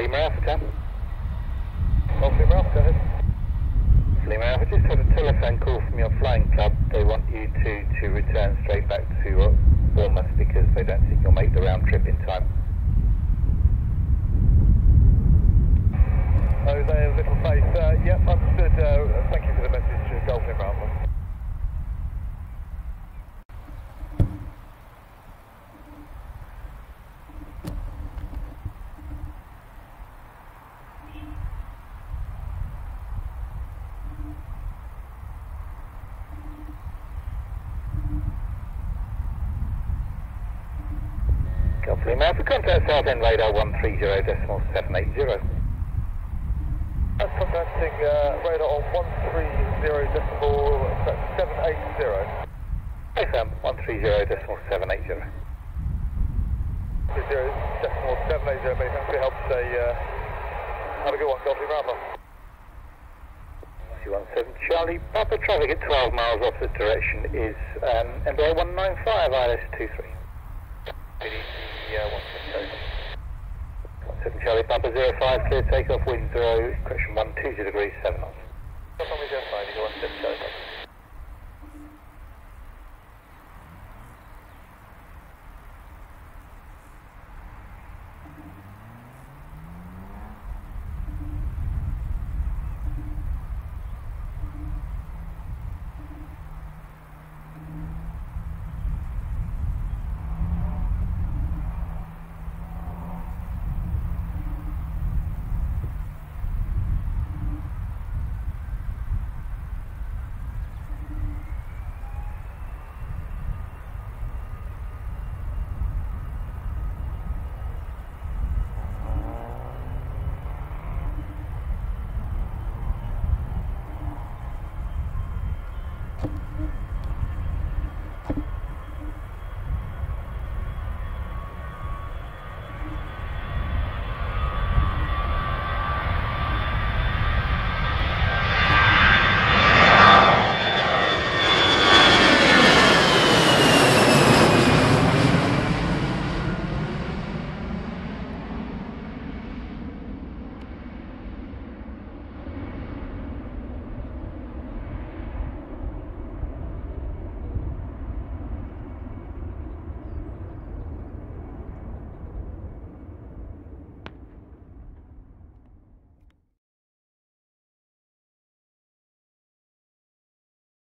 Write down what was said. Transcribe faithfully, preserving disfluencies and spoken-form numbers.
Lima Alpha ten. Golf Lima Alpha, go ahead. Lima Alpha, just had a telephone call from your flying club. They want you to, to return straight back to uh, Bournemouth because they don't think you'll make the round trip in time. Oh, they have little faith. Uh, yep, understood. Uh, thank you for the message, Golf Lima Alpha. Golf Lima Alpha, contact Southend radar one three zero decimal seven eight zero. That's contacting uh, radar on one three zero decimal seven eight zero. C F M one three zero decimal seven eight zero. Zero decimal seven eight zero, mate. Thanks for your help today. Uh, have a good one, Golf Lima Alpha. two one seven Charlie, Papa traffic at twelve miles off the direction is um, M B A one nine five I L S two three. Yeah, one seven one seven Charlie, Papa zero five, clear takeoff, wind zero, correction one two zero degrees, seven knots. That's on me, zero five, you got one seven Charlie.